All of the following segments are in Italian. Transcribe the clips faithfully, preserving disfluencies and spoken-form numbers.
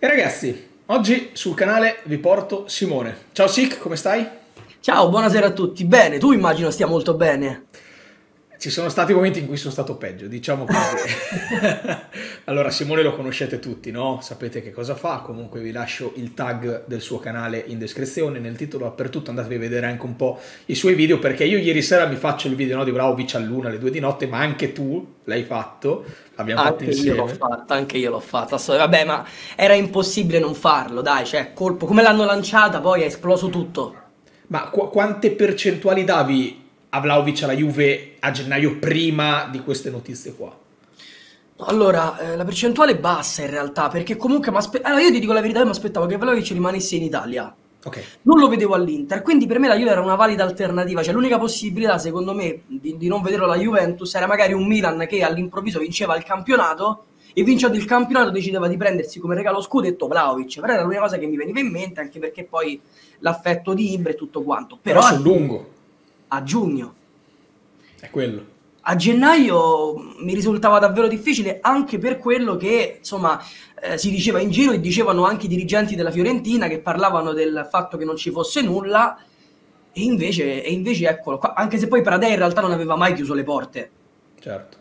E ragazzi, oggi sul canale vi porto Simone. Ciao Sic, come stai? Ciao, buonasera a tutti. Bene, tu immagino stia molto bene. Ci sono stati momenti in cui sono stato peggio, diciamo così. Allora, Simone lo conoscete tutti, no? Sapete che cosa fa, comunque vi lascio il tag del suo canale in descrizione, nel titolo dappertutto, andatevi a vedere anche un po' i suoi video, perché io ieri sera mi faccio il video, no, di Vlahovic all'una, alle due di notte, ma anche tu l'hai fatto, l'abbiamo fatto Anche io l'ho insieme. fatta, anche io l'ho fatta. So- Vabbè, ma era impossibile non farlo, dai, cioè, colpo, come l'hanno lanciata, poi è esploso tutto. Ma qu- quante percentuali davi a Vlahovic alla Juve a gennaio prima di queste notizie qua? Allora, eh, la percentuale è bassa in realtà, perché comunque m'aspe- allora, io ti dico la verità, io mi aspettavo che Vlahovic rimanesse in Italia. Ok, Non lo vedevo all'Inter, quindi per me la Juve era una valida alternativa, cioè l'unica possibilità secondo me di, di non vederlo alla Juventus era magari un Milan che all'improvviso vinceva il campionato e vincendo il campionato decideva di prendersi come regalo scudetto Vlahovic, però era l'unica cosa che mi veniva in mente, anche perché poi l'affetto di Ibra e tutto quanto, però però a, sul lungo, a giugno. è quello. A gennaio mi risultava davvero difficile anche per quello che, insomma, eh, si diceva in giro e dicevano anche i dirigenti della Fiorentina che parlavano del fatto che non ci fosse nulla e invece, e invece eccolo qua, anche se poi Pradè in realtà non aveva mai chiuso le porte. Certo.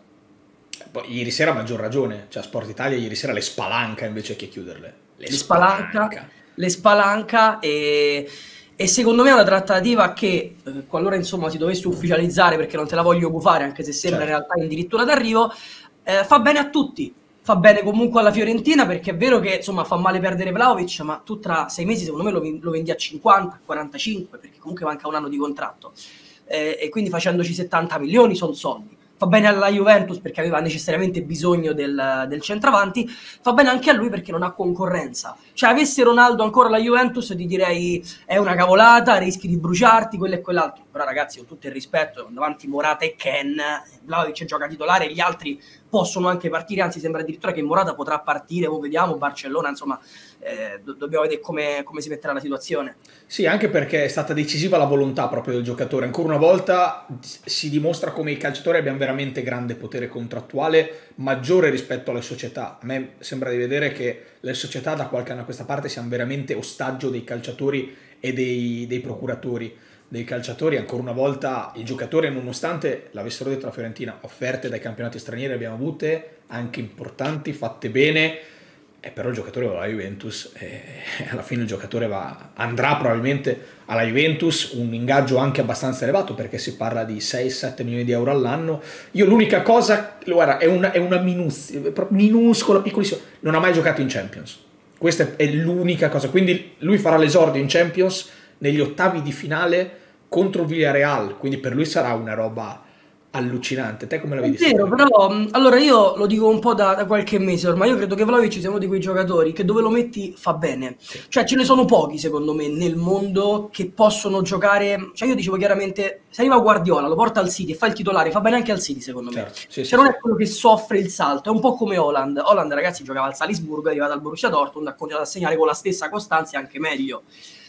Poi, ieri sera a maggior ragione, cioè Sport Italia ieri sera le spalanca invece che chiuderle. Le Le spalanca, spalanca. le spalanca e, e secondo me è una trattativa che, eh, qualora insomma si dovesse ufficializzare, perché non te la voglio gufare anche se sembra in Certo. realtà addirittura d'arrivo, eh, fa bene a tutti. Fa bene comunque alla Fiorentina perché è vero che insomma fa male perdere Vlahovic, ma tu tra sei mesi secondo me lo, lo vendi a cinquanta, quarantacinque, perché comunque manca un anno di contratto. Eh, e quindi facendoci settanta milioni sono soldi. Fa bene alla Juventus perché aveva necessariamente bisogno del, del centravanti, fa bene anche a lui perché non ha concorrenza. Cioè, avesse Ronaldo ancora la Juventus, ti direi è una cavolata, rischi di bruciarti, quello e quell'altro. Però ragazzi, con tutto il rispetto, davanti Morata e Ken, Vlahovic gioca titolare, gli altri possono anche partire, anzi sembra addirittura che Morata potrà partire, o vediamo, Barcellona, insomma, eh, do- dobbiamo vedere come, come si metterà la situazione. Sì, anche perché è stata decisiva la volontà proprio del giocatore. Ancora una volta si dimostra come i calciatori abbiano veramente grande potere contrattuale, maggiore rispetto alle società. A me sembra di vedere che le società da qualche anno a questa parte siano veramente ostaggio dei calciatori e dei, dei procuratori dei calciatori. Ancora una volta il giocatore, nonostante l'avessero detto la Fiorentina, offerte dai campionati stranieri abbiamo avute, anche importanti, fatte bene, e però il giocatore va alla Juventus e alla fine il giocatore va, andrà probabilmente alla Juventus, un ingaggio anche abbastanza elevato perché si parla di sei sette milioni di euro all'anno. Io l'unica cosa, guarda, è una, è una minus, minuscola, piccolissima, non ha mai giocato in Champions. Questa è l'unica cosa, quindi lui farà l'esordio in Champions negli ottavi di finale contro il Villarreal, quindi per lui sarà una roba allucinante. Te come la È vedi sta vero, cosa? però mh, allora io lo dico un po' da, da qualche mese ormai, io credo che Vlahovic sia uno di quei giocatori che dove lo metti fa bene, Sì, cioè ce ne sono pochi secondo me nel mondo che possono giocare, cioè io dicevo chiaramente se arriva Guardiola, lo porta al City e fa il titolare, fa bene anche al City secondo me, certo, sì, sì, cioè non sì. è quello che soffre il salto, è un po' come Haaland, Haaland ragazzi giocava al Salisburgo, è arrivato al Borussia Dortmund, ha continuato a segnare con la stessa costanza e anche meglio.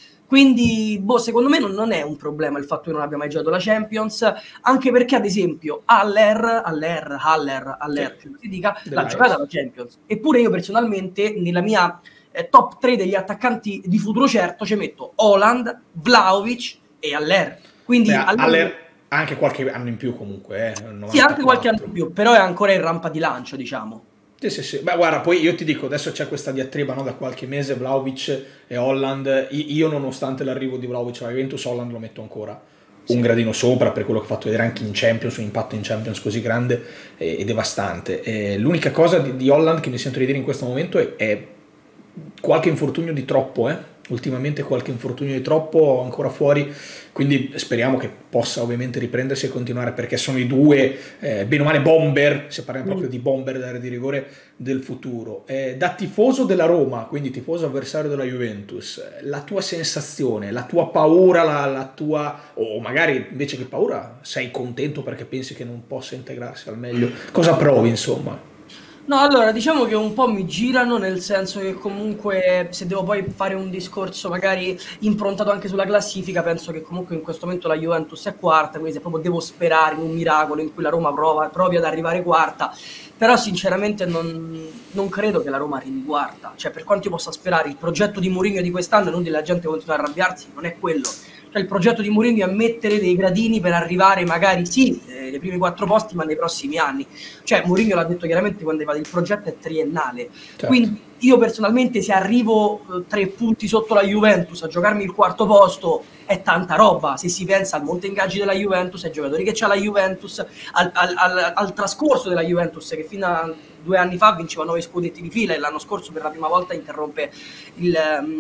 Quindi, boh, secondo me non, non è un problema il fatto che non abbia mai giocato la Champions, anche perché, ad esempio, Haller, Haller, Haller, Sì, Haller, credo si dica, l'ha giocata dell'Ajax. la Champions. Eppure io personalmente, nella mia eh, top tre degli attaccanti di futuro certo, ci metto Haaland, Vlahovic e Haller. Beh, Quindi, Haller, Haller ha anche qualche anno in più comunque, eh, sì, anche qualche anno novantaquattro. in più, però è ancora in rampa di lancio, diciamo. Sì, sì, sì. Beh, guarda, poi io ti dico, adesso c'è questa diatriba, no, da qualche mese, Vlahovic e Holland. I- Io, nonostante l'arrivo di Vlahovic alla Juventus, Holland lo metto ancora un Sì. gradino sopra per quello che ha fatto vedere anche in Champions, un impatto in Champions così grande e, e devastante. E l'unica cosa di, di Holland che mi sento di dire in questo momento è, è qualche infortunio di troppo, eh? Ultimamente qualche infortunio di troppo ancora fuori, quindi speriamo che possa ovviamente riprendersi e continuare perché sono i due, eh, bene o male, bomber, se parliamo Mm. proprio di bomber d'area di rigore del futuro. Eh, da tifoso della Roma, quindi tifoso avversario della Juventus, la tua sensazione, la tua paura, la, la tua, o magari invece che paura sei contento perché pensi che non possa integrarsi al meglio, cosa provi insomma? No, allora diciamo che un po' mi girano, nel senso che comunque se devo poi fare un discorso magari improntato anche sulla classifica, penso che comunque in questo momento la Juventus è quarta, quindi se proprio devo sperare in un miracolo in cui la Roma prova, provi ad arrivare quarta, però sinceramente non, non credo che la Roma arrivi quarta, cioè per quanto io possa sperare, il progetto di Mourinho di quest'anno, e non la gente continua a arrabbiarsi, non è quello. Cioè il progetto di Mourinho è mettere dei gradini per arrivare magari sì, eh, nei primi quattro posti, ma nei prossimi anni. Cioè Mourinho l'ha detto chiaramente quando va, il progetto è triennale. Certo. Quindi io personalmente se arrivo eh, tre punti sotto la Juventus a giocarmi il quarto posto è tanta roba, se si pensa al monte ingaggi della Juventus, ai giocatori che c'ha la Juventus, al, al, al, al trascorso della Juventus che fino a due anni fa vinceva nove scudetti di fila e l'anno scorso per la prima volta interrompe il,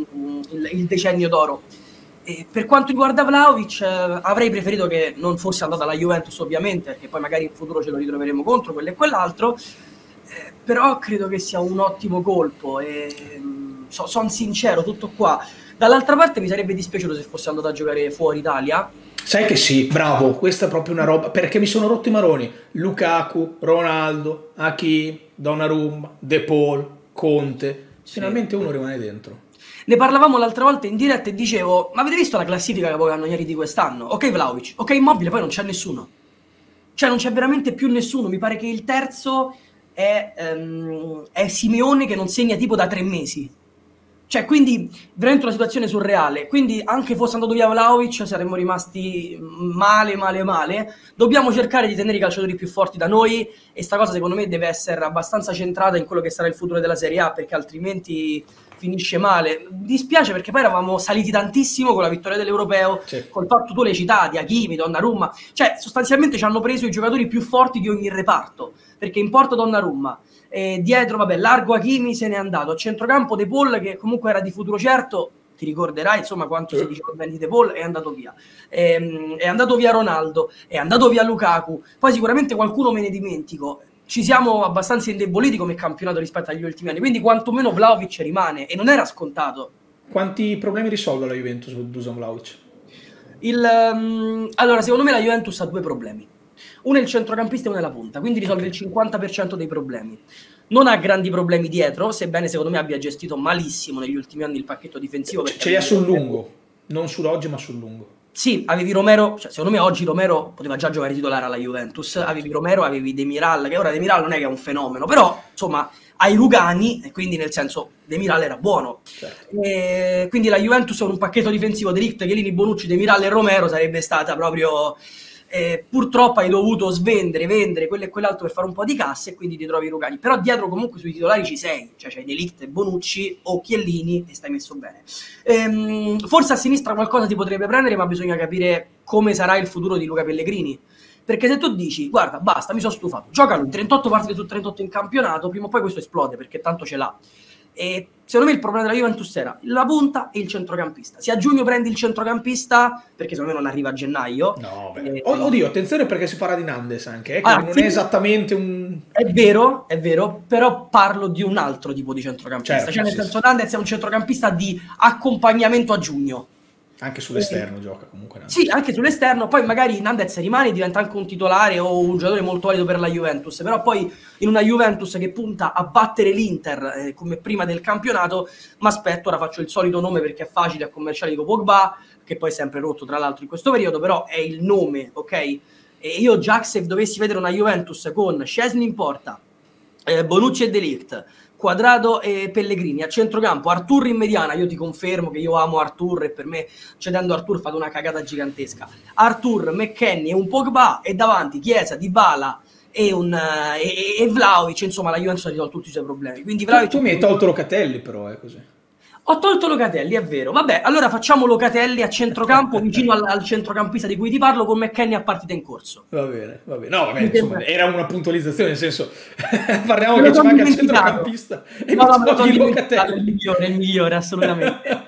il, il decennio d'oro. E per quanto riguarda Vlahovic, eh, avrei preferito che non fosse andato alla Juventus, ovviamente, perché poi magari in futuro ce lo ritroveremo contro quello e quell'altro, eh, però credo che sia un ottimo colpo e so, sono sincero, tutto qua. Dall'altra parte mi sarebbe dispiaciuto se fosse andato a giocare fuori Italia. Sai che sì, bravo, questa è proprio una roba, perché mi sono rotto i maroni. Lukaku, Ronaldo, Hakim, Donnarumma, De Paul, Conte, finalmente uno rimane dentro. Ne parlavamo l'altra volta in diretta e dicevo, ma avete visto la classifica che hanno ieri di quest'anno? Ok Vlahovic, ok Immobile, poi non c'è nessuno. Cioè non c'è veramente più nessuno, mi pare che il terzo è, um, è Simeone che non segna tipo da tre mesi. Cioè quindi veramente una situazione surreale, quindi anche fosse andato via Vlahovic saremmo rimasti male male male. Dobbiamo cercare di tenere i calciatori più forti da noi e sta cosa secondo me deve essere abbastanza centrata in quello che sarà il futuro della Serie A, perché altrimenti finisce male. Dispiace perché poi eravamo saliti tantissimo con la vittoria dell'Europeo, sì. Col fatto tu le citati, Hakimi, Donnarumma, cioè sostanzialmente ci hanno preso i giocatori più forti di ogni reparto, perché in porta Donnarumma, e dietro vabbè largo Hakimi se n'è andato, a centrocampo De Paul che comunque era di futuro certo, ti ricorderai insomma quanto sì. Si diceva bene di De Paul, è andato via, e, è andato via Ronaldo, è andato via Lukaku, poi sicuramente qualcuno me ne dimentico. Ci siamo abbastanza indeboliti come campionato rispetto agli ultimi anni, quindi quantomeno Vlahovic rimane e non era scontato. Quanti problemi risolve la Juventus con Dusan Vlahovic? Il, um, allora secondo me la Juventus ha due problemi, uno è il centrocampista e uno è la punta, quindi risolve okay. Il cinquanta per cento dei problemi. Non ha grandi problemi dietro, sebbene secondo me abbia gestito malissimo negli ultimi anni il pacchetto difensivo. Ce li ha sul lungo, non sull'oggi ma sul lungo. Sì, avevi Romero, cioè secondo me oggi Romero poteva già giocare titolare alla Juventus, avevi Romero, avevi Demiral, che ora Demiral non è che è un fenomeno, però insomma hai Rugani, e quindi nel senso Demiral era buono. Certo. E quindi la Juventus con un pacchetto difensivo De Ligt, Chiellini, Bonucci, Demiral e Romero sarebbe stata proprio... Eh, purtroppo hai dovuto svendere, vendere quello e quell'altro per fare un po' di cassa e quindi ti trovi i Rugani, però dietro comunque sui titolari ci sei, cioè c'hai De Ligt e Bonucci o Chiellini e stai messo bene. Ehm, forse a sinistra qualcosa ti potrebbe prendere, ma bisogna capire come sarà il futuro di Luca Pellegrini, perché se tu dici guarda basta mi sono stufato, giocano in trentotto partite su trentotto in campionato, prima o poi questo esplode perché tanto ce l'ha. E secondo me il problema della Juventus era la punta e il centrocampista. Se a giugno prendi il centrocampista, perché secondo me non arriva a gennaio. No, eh, oddio, attenzione perché si parla di Nandes anche, eh, che ah, non sì, è esattamente un... È vero, è vero, però parlo di un altro tipo di centrocampista. Certo, cioè nel sì, senso sì. Nandes è un centrocampista di accompagnamento a giugno. Anche sull'esterno eh, gioca comunque Nandes. Sì, anche sull'esterno, poi magari Nandes rimane e diventa anche un titolare o un giocatore molto valido per la Juventus, però poi in una Juventus che punta a battere l'Inter eh, come prima del campionato, ma aspetto, ora faccio il solito nome perché è facile a commerciale, dico Pogba, che poi è sempre rotto tra l'altro in questo periodo, però è il nome, ok? E io già se dovessi vedere una Juventus con Szczesny in porta, eh, Bonucci e De Ligt, Quadrado e Pellegrini a centrocampo, Artur in mediana, io ti confermo che io amo Artur e per me cedendo Artur fate una cagata gigantesca. Artur, McKennie e un Pogba e davanti Chiesa, Dybala e un e, e Vlahovic, insomma la Juventus ha risolto tutti i suoi problemi. Quindi Vlahovic tu, tu mi hai tolto Locatelli però, è così. Ho tolto Locatelli, è vero. Vabbè, allora facciamo Locatelli a centrocampo vicino al, al centrocampista di cui ti parlo con McKennie a partita in corso. Va bene, va bene. No, vabbè, insomma, era una puntualizzazione, nel senso parliamo che ci manca il centrocampista e no, no, no, no, Locatelli. È il migliore, è il migliore, assolutamente.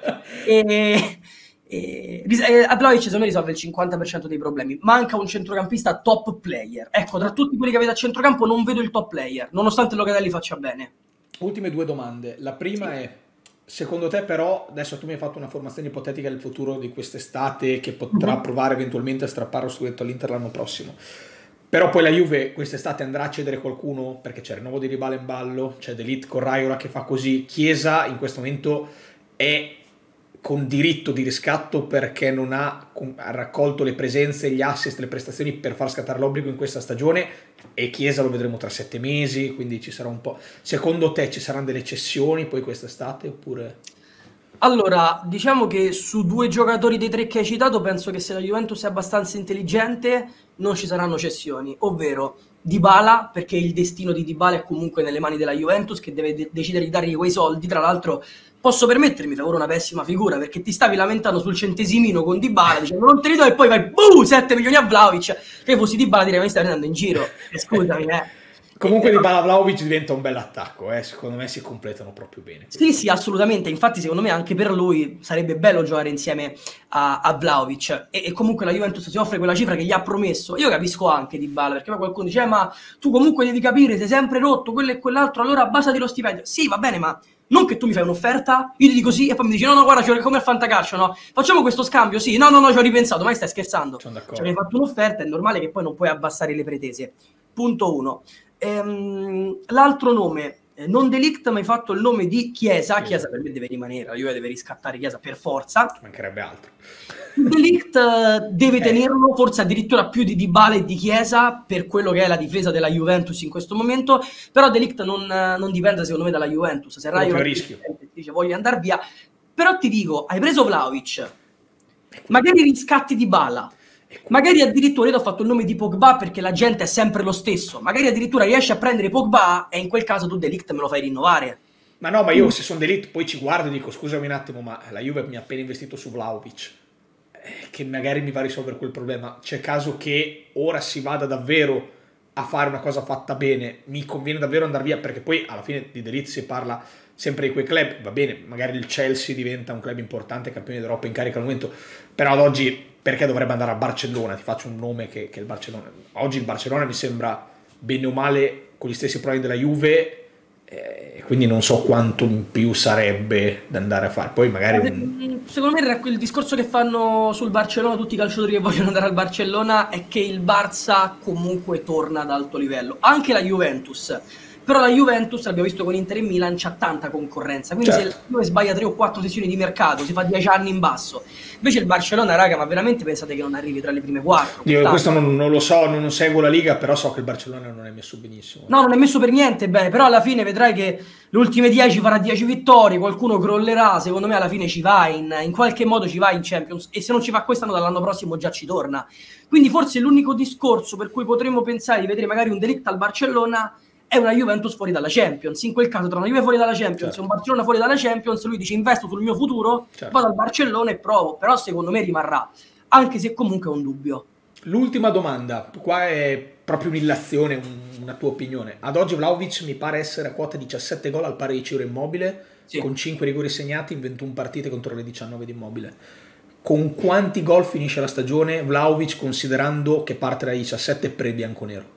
e, e, e Vlahovic secondo me risolve il cinquanta per cento dei problemi. Manca un centrocampista top player. Ecco, tra tutti quelli che avete a centrocampo non vedo il top player, nonostante Locatelli faccia bene. Ultime due domande. La prima sì. è... Secondo te però, adesso tu mi hai fatto una formazione ipotetica del futuro di quest'estate che potrà uh-huh. provare eventualmente a strappare lo scudetto all'Inter l'anno prossimo, Però poi la Juve quest'estate andrà a cedere qualcuno, perché c'è il rinnovo di Dybala in ballo, c'è De Ligt con Raiola che fa così. Chiesa in questo momento è con diritto di riscatto perché non ha, ha raccolto le presenze, gli assist, le prestazioni per far scattare l'obbligo in questa stagione, e Chiesa lo vedremo tra sette mesi, quindi ci sarà un po'. Secondo te ci saranno delle cessioni poi quest'estate oppure? Allora, diciamo che su due giocatori dei tre che hai citato penso che se la Juventus è abbastanza intelligente non ci saranno cessioni, ovvero Dybala, perché il destino di Dybala è comunque nelle mani della Juventus che deve de- decidere di dargli quei soldi. Tra l'altro posso permettermi, fa ora una pessima figura perché ti stavi lamentando sul centesimino con Dybala dicendo non te li do e poi vai buh, sette milioni a Vlahovic, che fossi Dybala direi mi stai prendendo in giro, e scusami eh. Comunque di Dybala Vlahovic diventa un bel attacco, eh? Secondo me si completano proprio bene. Sì, sì, assolutamente. Infatti, secondo me anche per lui sarebbe bello giocare insieme a, a Vlahovic. E, e comunque la Juventus si offre quella cifra che gli ha promesso. Io capisco anche Dybala, perché poi qualcuno dice: eh, ma tu comunque devi capire, sei sempre rotto, quello e quell'altro, allora abbassati lo stipendio. Sì, va bene, ma non che tu mi fai un'offerta, io ti dico sì, e poi mi dici: no, no, guarda, c'ho come al fantacalcio, no? Facciamo questo scambio, sì, no, no, no, ci ho ripensato, ma stai scherzando? Ci hai fatto un'offerta, è normale che poi non puoi abbassare le pretese. Punto uno. Ehm, l'altro nome, eh, non De Ligt, ma hai fatto il nome di Chiesa. Chiesa per me deve rimanere, la Juve deve riscattare Chiesa per forza. Mancherebbe altro. De Ligt uh, deve eh. tenerlo, forse addirittura più di Dybala e di Chiesa, per quello che è la difesa della Juventus in questo momento. Però De Ligt non, non dipende secondo me dalla Juventus. Se Raiola dice voglio andare via, però ti dico, hai preso Vlahovic, magari riscatti Dybala, magari addirittura io ho fatto il nome di Pogba perché la gente è sempre lo stesso, magari addirittura riesci a prendere Pogba e in quel caso tu De Ligt me lo fai rinnovare. Ma no, ma io se sono De Ligt poi ci guardo e dico scusami un attimo, ma la Juve mi ha appena investito su Vlahovic, eh, che magari mi va a risolvere quel problema. C'è caso che ora si vada davvero a fare una cosa fatta bene, mi conviene davvero andare via, perché poi alla fine di De Ligt si parla sempre di quei club, va bene, magari il Chelsea diventa un club importante, campione d'Europa in carica al momento, però ad oggi perché dovrebbe andare a Barcellona? Ti faccio un nome che, che il Barcellona. Oggi il Barcellona mi sembra bene o male con gli stessi problemi della Juve, eh, quindi non so quanto in più sarebbe da andare a fare. Poi magari un... Secondo me il discorso che fanno sul Barcellona tutti i calciatori che vogliono andare al Barcellona è che il Barça comunque torna ad alto livello, anche la Juventus. Però la Juventus, l'abbiamo visto con Inter e Milan, c'ha tanta concorrenza, quindi certo, se la Juve sbaglia tre o quattro sessioni di mercato si fa dieci anni in basso. Invece il Barcellona, raga, ma veramente pensate che non arrivi tra le prime quattro? Io questo non, non lo so, non seguo la Liga, però so che il Barcellona non è messo benissimo. No, non è messo per niente bene, però alla fine vedrai che le ultime dieci farà dieci vittorie, qualcuno crollerà, secondo me alla fine ci va, in, in qualche modo ci va in Champions, e se non ci va quest'anno dall'anno prossimo già ci torna. Quindi forse l'unico discorso per cui potremmo pensare di vedere magari un De Ligt al Barcellona è una Juventus fuori dalla Champions. In quel caso tra una Juve fuori dalla Champions, certo, e un Barcellona fuori dalla Champions, lui dice investo sul mio futuro, certo, vado al Barcellona e provo, però secondo me rimarrà, anche se comunque è un dubbio. L'ultima domanda, qua è proprio un'illazione, una tua opinione. Ad oggi Vlahovic mi pare essere a quota diciassette gol al pari di Ciro Immobile, sì, con cinque rigori segnati in ventuno partite contro le diciannove di Immobile. Con quanti gol finisce la stagione Vlahovic, considerando che parte da diciassette pre-bianconero?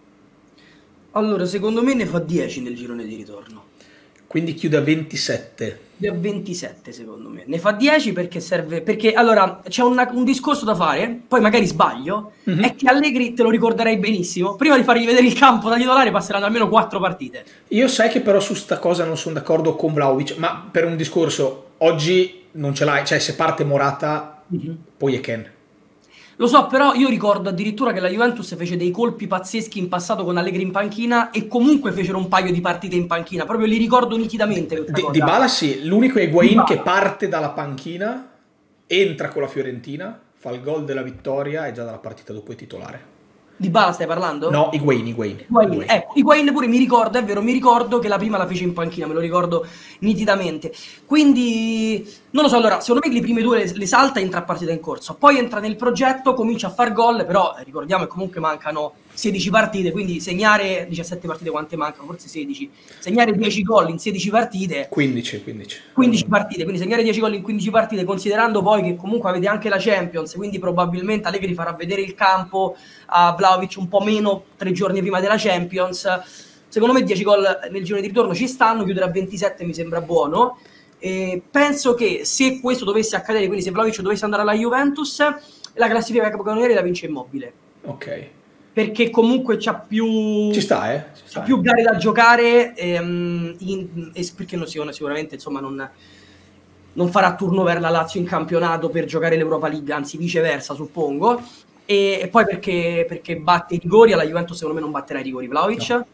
Allora, secondo me ne fa dieci nel girone di ritorno. Quindi chiude a ventisette. Chiude a ventisette, secondo me. Ne fa dieci perché serve... Perché, allora, c'è un discorso da fare, poi magari sbaglio, mm-hmm, è che Allegri, te lo ricorderei benissimo, prima di fargli vedere il campo da titolare passeranno almeno quattro partite. Io sai che però su sta cosa non sono d'accordo con Vlahovic, ma per un discorso, oggi non ce l'hai, cioè se parte Morata, mm-hmm, poi è Ken. Lo so, però io ricordo addirittura che la Juventus fece dei colpi pazzeschi in passato con Allegri in panchina e comunque fecero un paio di partite in panchina, proprio li ricordo nitidamente. Di, Dybala sì, l'unico è Higuaín che parte dalla panchina, entra con la Fiorentina, fa il gol della vittoria e già dalla partita dopo è titolare. Dybala stai parlando? No, Higuaín, Higuaín. Higuaín. Ecco, Higuaín pure mi ricordo, è vero, mi ricordo che la prima la fece in panchina, me lo ricordo nitidamente. Quindi, non lo so, allora, secondo me le prime due le, le salta e entra a partita in corso. Poi entra nel progetto, comincia a far gol, però eh, ricordiamo che comunque mancano sedici partite, quindi segnare diciassette partite quante mancano? Forse sedici. Segnare dieci gol in sedici partite. quindici, quindici. quindici partite, quindi segnare dieci gol in quindici partite, considerando poi che comunque avete anche la Champions, quindi probabilmente Allegri farà vedere il campo a Vlahovic un po' meno tre giorni prima della Champions. Secondo me dieci gol nel girone di ritorno ci stanno, chiudere a ventisette mi sembra buono. E penso che se questo dovesse accadere, quindi se Vlahovic dovesse andare alla Juventus, la classifica capocannoniere la vince Immobile. Ok. perché comunque c'ha più, ci sta, eh? Ci sta, c'ha più gare da giocare, ehm, in, e perché non si, sicuramente insomma non, non farà turnover la Lazio in campionato per giocare l'Europa League, anzi viceversa suppongo, e, e poi perché, perché batte i rigori, alla Juventus secondo me non batterà i rigori Vlahovic, no.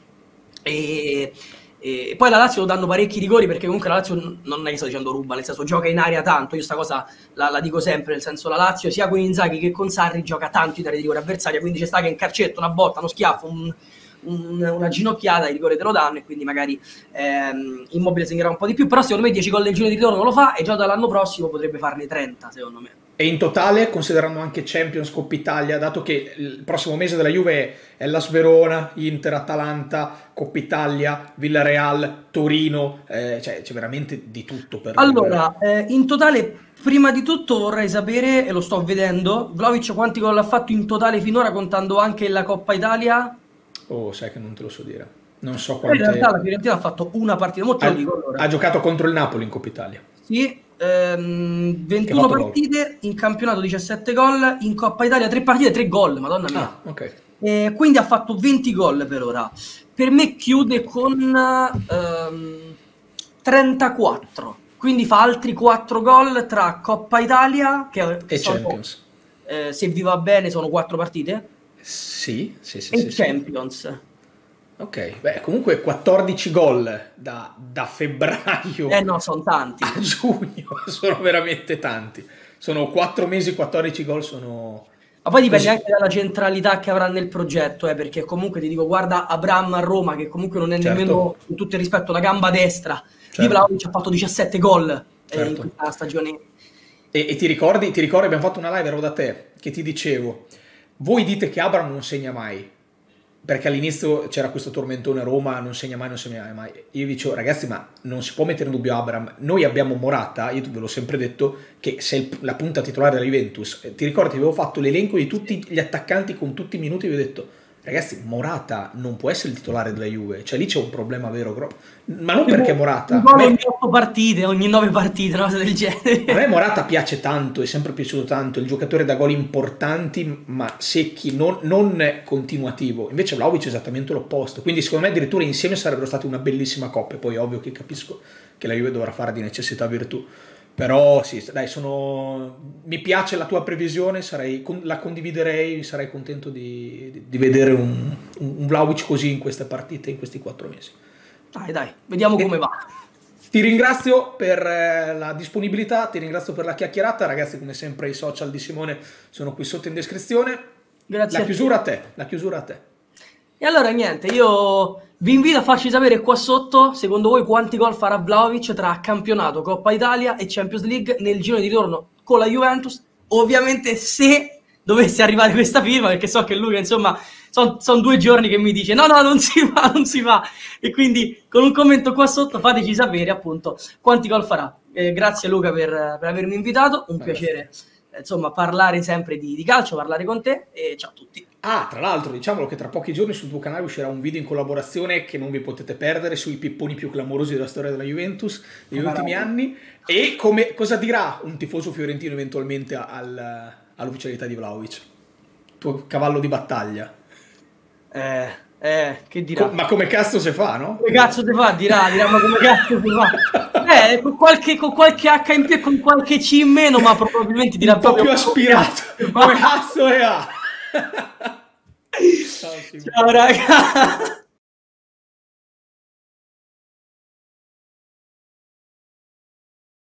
e, e poi la Lazio lo danno parecchi rigori, perché comunque la Lazio non è che sto dicendo ruba, nel senso gioca in area tanto, io sta cosa la, la dico sempre, nel senso la Lazio sia con Inzaghi che con Sarri gioca tanto in area di rigore avversaria, quindi c'è sta che in carcetto, una botta, uno schiaffo, un, un, una ginocchiata, il rigore te lo danno, e quindi magari ehm, Immobile segnerà un po' di più, però secondo me dieci gol nel giro di ritorno non lo fa, e già dall'anno prossimo potrebbe farne trenta secondo me. E in totale, considerando anche Champions, Coppa Italia, dato che il prossimo mese della Juve è la Verona, Inter, Atalanta, Coppa Italia, Villarreal, Torino, eh, cioè c'è veramente di tutto per allora eh, in totale, prima di tutto vorrei sapere, e lo sto vedendo, Vlahovic quanti gol ha fatto in totale finora, contando anche la Coppa Italia? Oh, sai che non te lo so dire. Non so quante... In realtà la Fiorentina ha fatto una partita, molto ha, lo dico allora. Ha giocato contro il Napoli in Coppa Italia. Sì, ehm, ventuno partite, gol. In campionato diciassette gol, in Coppa Italia tre partite, tre gol, madonna mia. Ah, ok. Eh, quindi ha fatto venti gol per ora. Per me chiude con ehm, trentaquattro, quindi fa altri quattro gol tra Coppa Italia che e sono, Champions. Eh, se vi va bene sono quattro partite? Sì, sì, sì. E sì, Champions. Sì. Ok, beh, comunque quattordici gol da, da febbraio eh no, sono tanti. a giugno, sono veramente tanti. Sono quattro mesi, quattordici gol sono... Ma poi dipende così. Anche dalla centralità che avrà nel progetto, eh, perché comunque ti dico, guarda Abraham a Roma, che comunque non è certo. nemmeno, con tutto il rispetto, la gamba destra. Certo. Di Vlahovic ha fatto diciassette gol certo. eh, in questa stagione. E, e ti ricordi, ti ricordi, abbiamo fatto una live, ero da te, che ti dicevo, voi dite che Abraham non segna mai, perché all'inizio c'era questo tormentone Roma, non segna mai, non segna mai. Io dicevo, ragazzi, ma non si può mettere in dubbio Abraham. Noi abbiamo Morata, io ve l'ho sempre detto, che sei la punta titolare della Juventus. Ti ricordi, avevo fatto l'elenco di tutti gli attaccanti con tutti i minuti, vi ho detto, ragazzi, Morata non può essere il titolare della Juve, cioè lì c'è un problema vero, ma non perché Morata... Un gol ogni otto partite, ogni nove partite, una cosa del genere. A me Morata piace tanto, è sempre piaciuto tanto, il giocatore da gol importanti, ma secchi, non, non continuativo. Invece Vlahovic è esattamente l'opposto, quindi secondo me addirittura insieme sarebbero stati una bellissima coppia. Poi è ovvio che capisco che la Juve dovrà fare di necessità virtù. Però sì, dai, sono... mi piace la tua previsione, sarei... la condividerei, sarei contento di, di vedere un, un Vlahovic così in queste partite, in questi quattro mesi. Dai, dai, vediamo e... come va. Ti ringrazio per la disponibilità, ti ringrazio per la chiacchierata, ragazzi, come sempre i social di Simone sono qui sotto in descrizione. Grazie. La chiusura a te, la chiusura a te. E allora niente, io vi invito a farci sapere qua sotto, secondo voi, quanti gol farà Vlahovic tra campionato, Coppa Italia e Champions League nel giro di ritorno con la Juventus. Ovviamente se dovesse arrivare questa firma, perché so che Luca, insomma, sono son due giorni che mi dice no, no, non si fa, non si fa. E quindi con un commento qua sotto fateci sapere appunto quanti gol farà. Eh, grazie Luca per, per avermi invitato, un grazie. Piacere insomma parlare sempre di, di calcio, parlare con te, e ciao a tutti. Ah, tra l'altro, diciamolo che tra pochi giorni sul tuo canale uscirà un video in collaborazione che non vi potete perdere sui pipponi più clamorosi della storia della Juventus negli ultimi anni, e come, cosa dirà un tifoso fiorentino eventualmente al, all'ufficialità di Vlahovic, tuo cavallo di battaglia. Eh, eh, che dirà? Co ma come cazzo si fa, no? Come cazzo si fa? Dirà, dirà, ma come cazzo si fa? Eh, con qualche, con qualche H in più e con qualche C in meno, ma probabilmente dirà un po' più aspirato. Come cazzo è? Ciao, ciao raga.